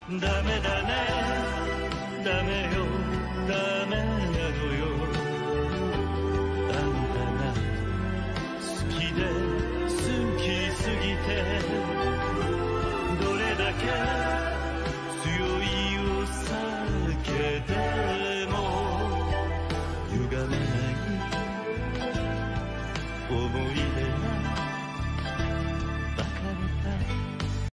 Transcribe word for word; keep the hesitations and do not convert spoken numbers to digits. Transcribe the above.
ダメだねダメよダメなのよあんたが好きで好きすぎてどれだけ強いお酒でも歪めない想